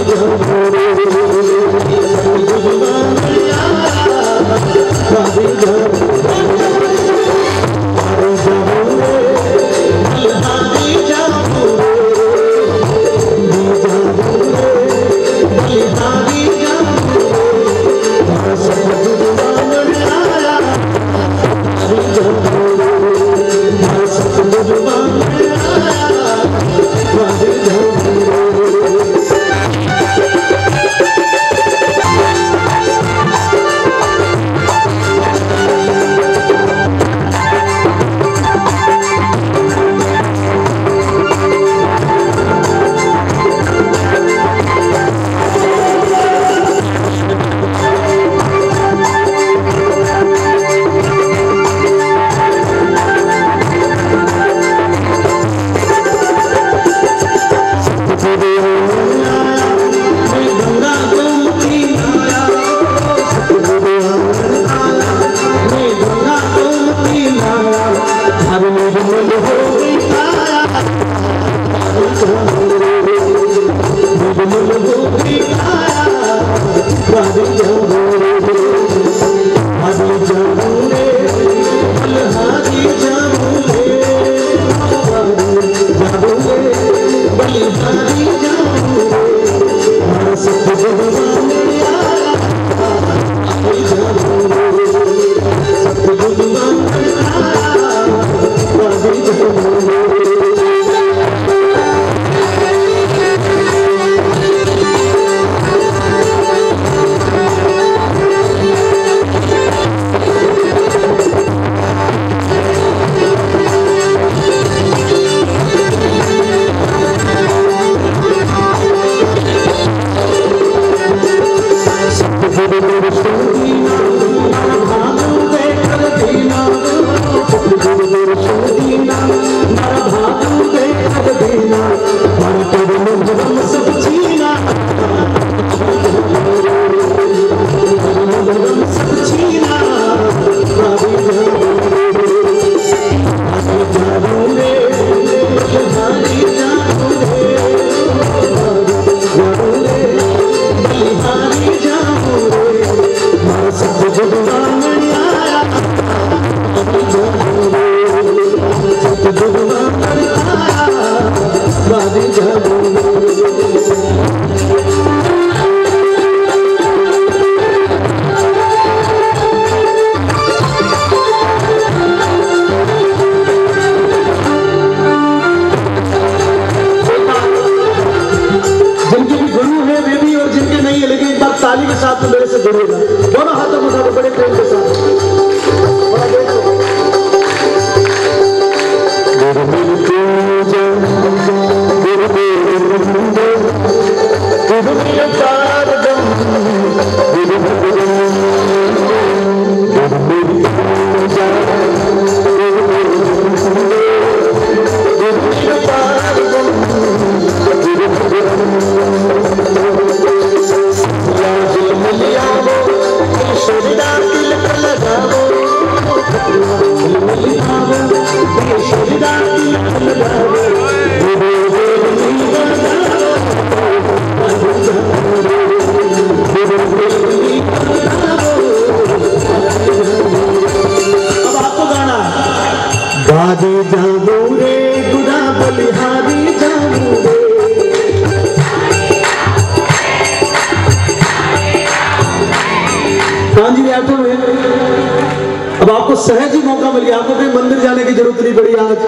अब आपको सहज ही मौका मिल गया, आपको कहीं मंदिर जाने की जरूरत नहीं पड़ी आज।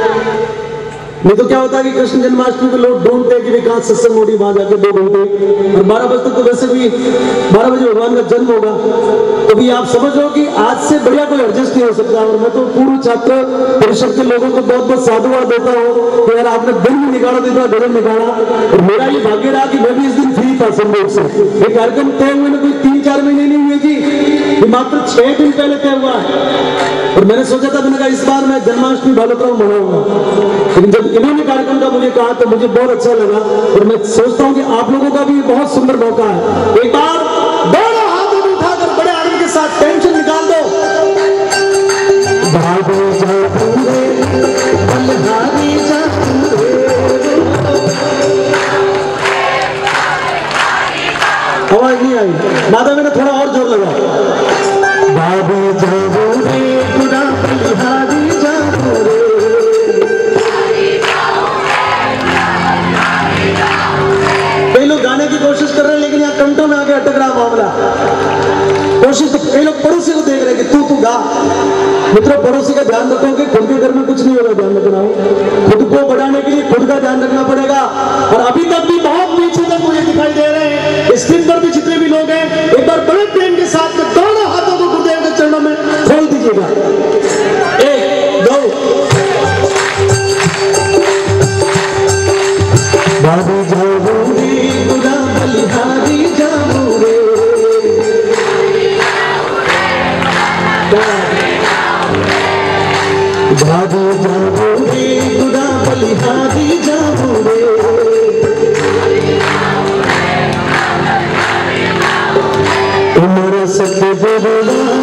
नहीं तो क्या होता है कि कृष्ण जन्माष्टमी को लोग ढूंढते कि विकास सत्संग मोड़ी वहां जाकर 2 घंटे और 12 बजे तक तो वैसे भी 12 बजे भगवान का जन्म होगा। तो भी आप समझ लो कि आज से बढ़िया कोई एडजस्ट नहीं हो सकता। और मैं तो पूर्व छात्र परिषद के लोगों को बहुत बहुत साधुवाद देता हूँ कि यार आपने दिन भी निकाला, देता गजब निकाला। और मेरा ये भाग्य रहा कि मैं भी इस दिन फ्री था संयोग से। ये कार्यक्रम तय हुए ना कोई 3-4 महीने नहीं हुए जी, ये मात्र 6 दिन पहले तय हुआ है। और मैंने सोचा था, मैंने कहा इस बार मैं जन्माष्टमी भागवतराव मनाऊंगा, लेकिन जब इन्होंने कार्यक्रम का मुझे कहा तो मुझे बहुत अच्छा लगा। और मैं सोचता हूँ कि आप लोगों का भी बहुत सुंदर मौका है। एक बार दोनों हाथों में उठाकर बड़े आनंद के साथ टेंशन निकाल दो। देख रहे कि तू गा। मित्रों, पड़ोसी का ध्यान रखोगे, खुद के घर में कुछ नहीं होगा। ध्यान रखना हो, खुद को बढ़ाने के लिए खुद का ध्यान रखना पड़ेगा। और अभी तक भी बहुत पीछे तक मुझे दिखाई दे रहे हैं, स्क्रीन पर भी जितने भी लोग हैं, एक बार बड़े प्रेम के साथ में दोनों हाथों को गुरुदेव के चरणों में खोल दीजिएगा। 1 2 बाबू जाओ रे खुदा बलिहारी जाओ रे, बाबू जाओ रे खुदा बलिहारी जाओ रे, उमर सत गुरुदा